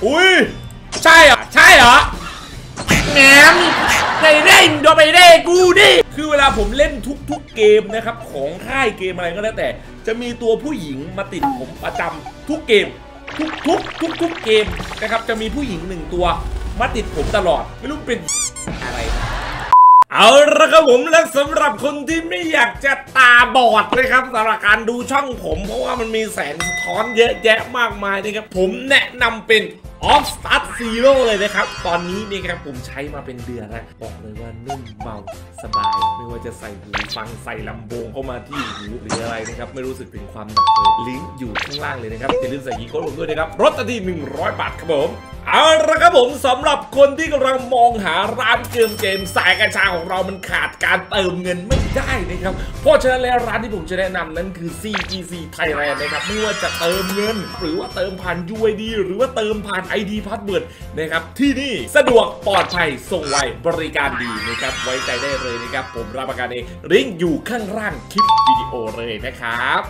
อุ้ยใช่เหรอใช่เหรอแหมไปเล่นโดนไปเล่นกูดิคือเวลาผมเล่นทุกเกมนะครับของค่ายเกมอะไรก็แล้วแต่จะมีตัวผู้หญิงมาติดผมประจำทุกเกมทุกเกมนะครับจะมีผู้หญิง1ตัวมาติดผมตลอดไม่รู้เป็นอะไรเอาละครับผมและสำหรับคนที่ไม่อยากจะตาบอดเลยครับสำหรับการดูช่องผมเพราะว่ามันมีแสงสะท้อนเยอะแยะมากมายนะครับผมแนะนำเป็นOff Start Zero เลยนะครับตอนนี้นี่ครับผมใช้มาเป็นเดือนแล้วบอกเลยว่านุ่มเบาสบายไม่ว่าจะใส่หูฟังใส่ลำโพงเข้ามาที่หูหรืออะไรนะครับไม่รู้สึกถึงความหนักเลยลิงก์อยู่ข้างล่างเลยนะครับอย่าลืมใส่กีโค้ดผมด้วยนะครับลดทันที100 บาทครับผมเอาละครับผมสำหรับคนที่กำลังมองหาร้านเกมสายกัญชาของเรามันขาดการเติมเงินไม่ได้นะครับเพราะฉะนั้นแล้วร้านที่ผมจะแนะนำนั้นคือ CGC Thailand นะครับไม่ว่าจะเติมเงินหรือว่าเติมผ่าน UID หรือว่าเติมผ่าน ID Password นะครับที่นี่สะดวกปลอดภัยส่งไวบริการดีนะครับไว้ใจได้เลยนะครับผมรับประกันเองลิงก์อยู่ข้างล่างคลิปวิดีโอเลยนะครับ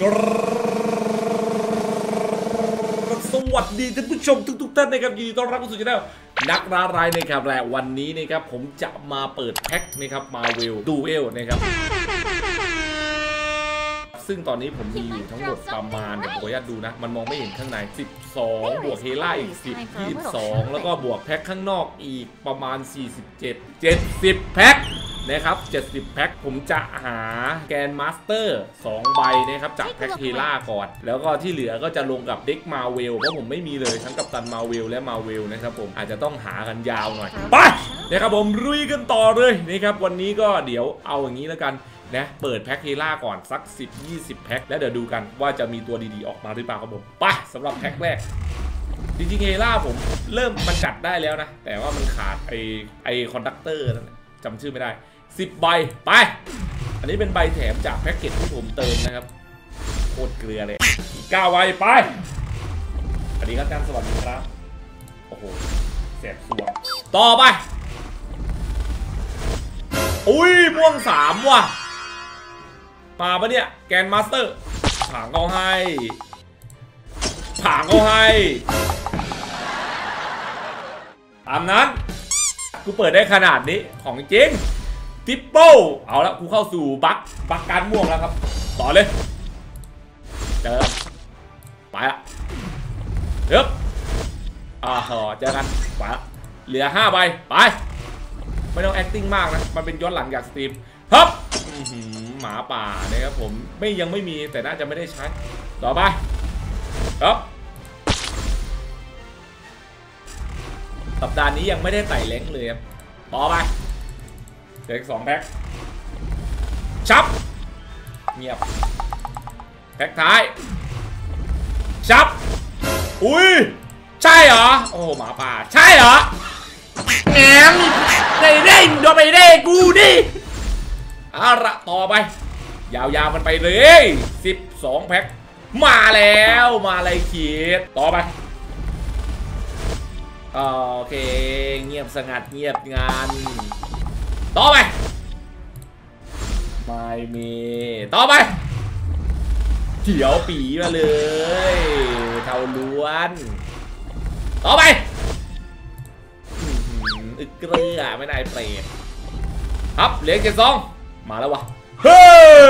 สวัสดีท่านผู้ชมทุกท่านนะครับยินดีต้อนรับเข้าสู่ช่องนักล่ารายนะครับและวันนี้นะครับผมจะมาเปิดแพ็คนะครับ Marvel Duel นะครับซึ่งตอนนี้ผมมีอยู่ทั้งหมดประมาณเดี๋ยวผมขออนุญาตดูนะมันมองไม่เห็นข้างใน12บวกเฮล่าอีก10 22แล้วก็บวกแพ็คข้างนอกอีกประมาณ47 70แพ็คนะครับ70แพ็คผมจะหาแกนมาสเตอร์2ใบนะครับจากแพ็คเฮล่าก่อนแล้วก็ที่เหลือก็จะลงกับเด็กมาเวลเพราะผมไม่มีเลยทั้งกัปตันมาเวลและมาเวลนะครับผมอาจจะต้องหากันยาวหน่อยไปนะครับผมลุยกันต่อเลยนะครับวันนี้ก็เดี๋ยวเอาอย่างนี้แล้วกันนะเปิดแพ็คเฮล่าก่อนสัก10-20แพ็คแล้วเดี๋ยวดูกันว่าจะมีตัวดีๆออกมาหรือเปล่าครับผมไปสำหรับแพ็คแรกจริงๆเฮล่าผมเริ่มมันจัดได้แล้วนะแต่ว่ามันขาดไอคอนดักเตอร์นั่นจำชื่อไม่ได้10ใบไปอันนี้เป็นใบแถมจากแพ็กเกจที่ผมเติมนะครับโคตรเกลือเลย9ใบไปอันนี้ก็การสวัสดีครับโอ้โหแสบสวงต่อไปอุ้ยม่วง3ว่ะมาปะเนี่ยแกนมาสเตอร์ผางเขาให้ตามนั้นกูเปิดได้ขนาดนี้ของจริงทิปเปิลเอาละกูเข้าสู่บัคการม่วงแล้วครับต่อเลยเจอไปละเฮ้ยเจอกันไปละเหลือ5ใบไปไม่ต้อง acting มากนะมันเป็นย้อนหลังจากสตรีมฮึบหมาป่านะครับผมยังไม่มีแต่น่าจะไม่ได้ใช้ต่อไปครับสัปดาห์นี้ยังไม่ได้ไต่เล้งเลยครับต่อไปเด็ก2แพ็คชับเงียบแพ็คท้ายชับอุ้ยใช่เหรอโอ้หมาป่าใช่เหรอแหมไปเล่นโดนไปเล่นกูดิเอาละต่อไปยาวๆมันไปเลย12แพ็คมาแล้วมาเลยขีดต่อไปโอเคเงียบสงัดเงียบงานต่อไปไม่มีต่อไปเขียวปีมาเลยเท่าล้วนต่อไปอึกเกลือไม่ได้เปรตครับเหลือ72มาแล้ววะเฮ้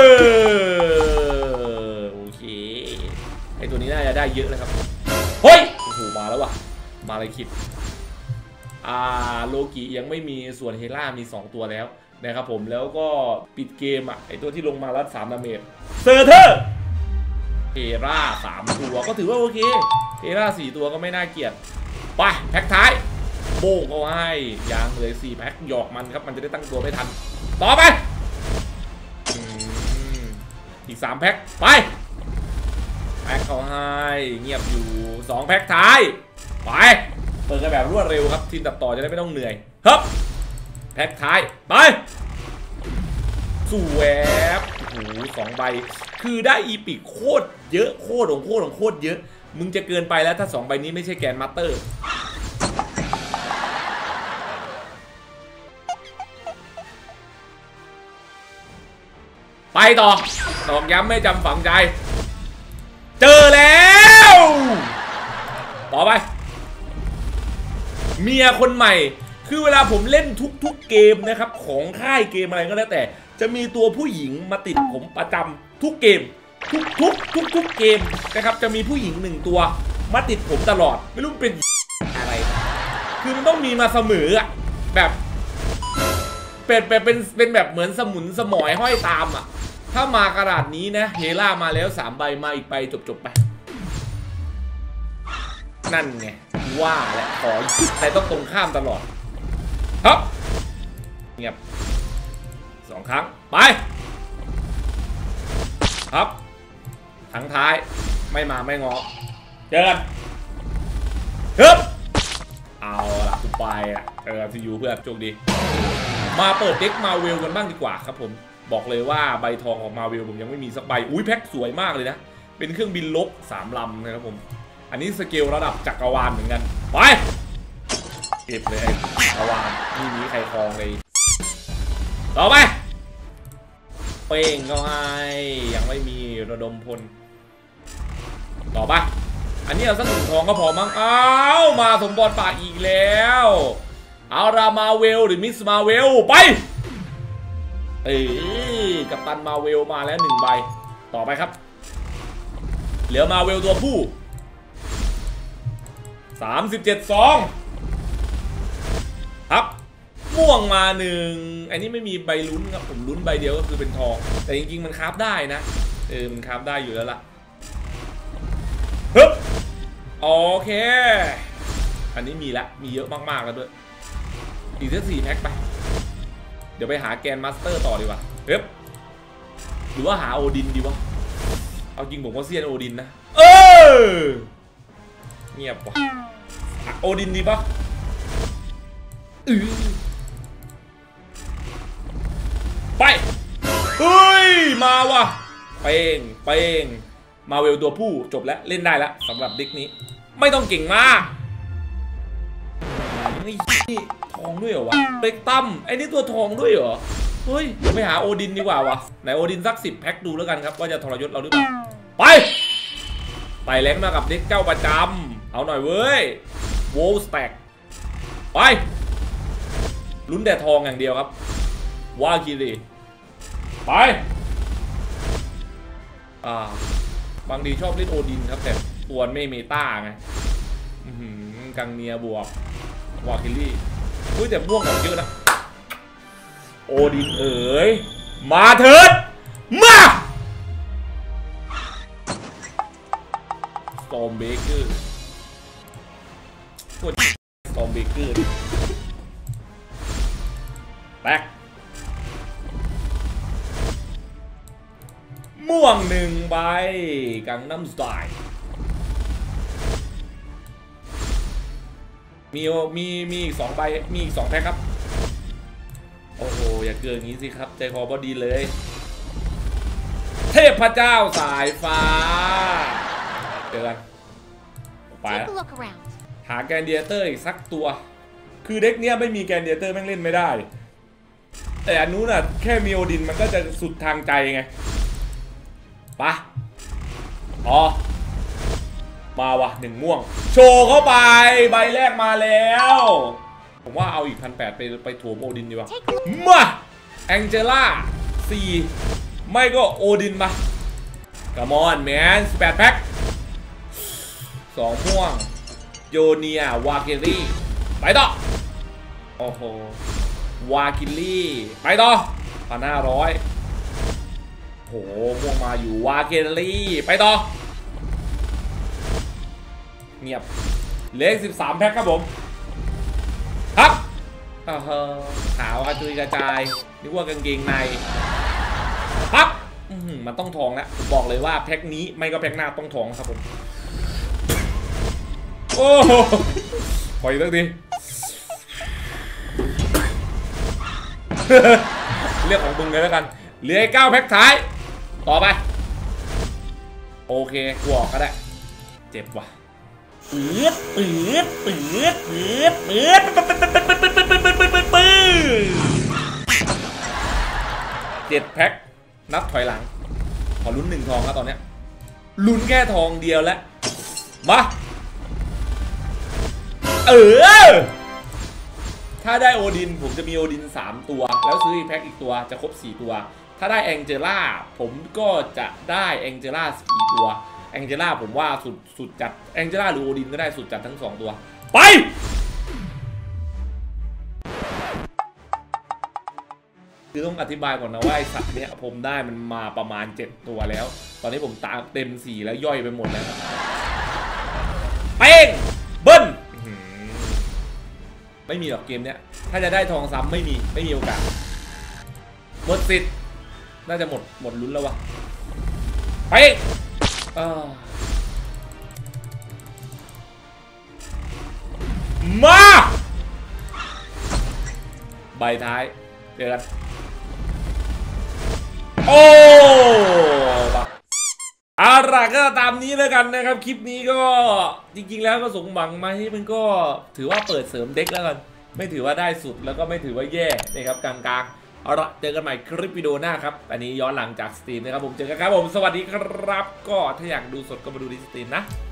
โอเคไอตัวนี้น่าจะได้เยอะนะครับเฮ้ยโอ้โหมาแล้ววะมาเลยคิดโลกิยังไม่มีส่วนเฮล่ามี2ตัวแล้วนะครับผมแล้วก็ปิดเกมไอตัวที่ลงมารัด3ดาเมจเซอร์เทอร์เฮล่า3ตัวก็ถือว่าโอเคเฮล่า4ตัวก็ไม่น่าเกลียดไปแพ็คท้ายโบ้งเอาให้ยางเลย4แพ็คหยอกมันครับมันจะได้ตั้งตัวไม่ทันต่อไปอีก3แพ็คไปแพ็คเขาให้เงียบอยู่2แพ็คท้ายไปเปิดกันแบบรวดเร็วครับทีมตัดต่อจะได้ไม่ต้องเหนื่อยครับแพ็คท้ายไปสู่แวบโอ้โห2ใบคือได้อีพิกโคตรเยอะโคตรเยอะมึงจะเกินไปแล้วถ้า2ใบนี้ไม่ใช่แกนมาสเตอร์ไปต่อตอกย้ำไม่จำฝังใจเจอแล้วต่อไปเมียคนใหม่คือเวลาผมเล่นทุกเกมนะครับของค่ายเกมอะไรก็แล้วแต่จะมีตัวผู้หญิงมาติดผมประจำทุกเกมทุกเกมนะครับจะมีผู้หญิง1ตัวมาติดผมตลอดไม่รู้เป็นอะไรคือมันต้องมีมาเสมออะแบบเป็นแบบเหมือนสมุนสมอยห้อยตามอะถ้ามากระดาษนี้นะเฮล่ามาแล้ว3ใบมาอีกใบจบไปนั่นไงว่าแหละขอแต่ต้องตรงข้ามตลอดครับเงียบ2 ครั้งไปครับทั้งท้ายไม่มาไม่งอเจอกันฮึบเอาละกูไปอ่ะซียูเพื่อนโชคดีมาเปิดเด็กมาเวลกันบ้างดีกว่าครับผมบอกเลยว่าใบทองของมาเวลผมยังไม่มีสักใบอุ้ยแพ็คสวยมากเลยนะเป็นเครื่องบินลบ3 ลำนะครับผมอันนี้สเกลระดับจักรวาลเหมือนกันไปเก็บเลยจักรวาลนี่มีใครครองเลยต่อไปเป้งก็ให้ยังไม่มีระดมพลต่อไปอันนี้เอาสัก1 ทองก็พอมั้งอ้าวมาสมบรปากอีกแล้วเอารามาเวลหรือมิสมาเวลไปกัปตันมาเวลมาแล้ว1 ใบต่อไปครับเหลือมาเวลตัวผู้37 ซองครับม่วงมา1อันนี้ไม่มีใบลุ้นครับผมลุ้นใบเดียวก็คือเป็นทองแต่จริงๆมันคราฟได้นะมันคราฟได้อยู่แล้วล่ะฮึบโอเคอันนี้มีละมีเยอะมากๆแล้วด้วยอีกสัก4 แพ็คไปเดี๋ยวไปหาแกนมาสเตอร์ต่อดีกว่าฮึบหรือว่าหาโอดินดีวะเอาจริงผมก็เซียนโอดินนะเงียบว่ะโอดินดีปะไปเฮ้ยมาว่ะเป้งมาเวลตัวผู้จบแล้วเล่นได้แล้วสำหรับเด็กนี้ไม่ต้องเก่งมากนี่ทองด้วยเหรอวะเด็กตั้มไอ้นี่ตัวทองด้วยเหรอเฮ้ยไปหาโอดินดีกว่าวะไหนโอดินสัก10 แพ็คดูแล้วกันครับว่าจะทรยศเราหรือเปล่าไปไต่แรงมากับเด็กเจ้าประจำเอาหน่อยเว้ยโวลสแต็กไปลุ้นแต่ทองอย่างเดียวครับว่าคิริไปบางทีชอบเล่นโอดินครับแต่ตัวไม่เมตาไงกังเนียบวกวาคิลี่แต่ม่วงของเยอะนะโอดินมาเถิดมาสตอมเบเกอร์สตอมเบเกอร์แบ็คม่วง1 ใบกังนัมสไตล์มีอีก2 ใบมีอีก2 แพ็คครับโอ้โหอย่าเกินอย่างนี้สิครับใจคอพอดีเลยเทพเจ้าสายฟ้าเจอกันไปหาแกนเดียเตอร์อีกสักตัวคือเด็กเนี้ยไม่มีแกนเดียเตอร์แม่งเล่นไม่ได้แต่อันนู้นน่ะแค่มีโอดินมันก็จะสุดทางใจไงปะมาว่ะ1 ม่วงโชว์เข้าไปใบแรกมาแล้วผมว่าเอาอีก1,800ไปถั่วโอดินดีกว่ามาแองเจล่า4ไม่ก็โอดินมากามอนแมน18 แพ็ค2 ม่วงโยเนียวาเกลี่ไปต่อโอ้โหวากิลี่ไปต่อ1,500โหม่วงมาอยู่วาเกลี่ไปต่อเงียบเลข13 แพ็คครับผมครับขาวกระจุยกระจายนึกว่ากางเกงในครับมันต้องทองแล้วผมบอกเลยว่าแพ็คนี้ไม่ก็แพ็คหน้าต้องทองครับผมโอ้โหปล่อยอีกทีเรียกของมึงเลยแล้วกันเหลือ9 แพ็คท้ายต่อไปโอเคกวอกก็ได้เจ็บว่ะ7 แพ็คนับถอยหลังขอลุ้น1 ทองครับตอนนี้ลุ้นแค่ทองเดียวแล้วมาถ้าได้โอดินผมจะมีโอดิน3ตัวแล้วซื้ออีกแพ็คอีกตัวจะครบ4ตัวถ้าได้แองเจล่าผมก็จะได้แองเจล่า4ตัวแองเจล่าผมว่าสุดจัดแองเจล่าหรือโอดินก็ได้สุดจัดทั้ง2ตัวไปคือต้องอธิบายก่อนนะว่าไอสัตว์เนี้ยผมได้มันมาประมาณ7ตัวแล้วตอนนี้ผมตามเต็ม4แล้วย่อยไปหมดแล้วเป้งเบิ้ลไม่มีหรอกเกมเนี้ยถ้าจะได้ทองซ้ำไม่มีโอกาสหมดสิทธิ์น่าจะหมดลุ้นแล้ววะไปมาใบท้ายเจอกันโอ้เอาล่ะก็ตามนี้แล้วกันนะครับคลิปนี้ก็จริงๆแล้วก็สมหวังไหมมันก็ถือว่าเปิดเสริมเด็กแล้วกันไม่ถือว่าได้สุดแล้วก็ไม่ถือว่าแย่นะครับกลางๆเอาละเจอกันใหม่คลิปวิดีโอหน้าครับอันนี้ย้อนหลังจากสตรีมนะครับผมเจอกันครับผมสวัสดีครับก็ถ้าอยากดูสดก็มาดูที่สตรีมนะ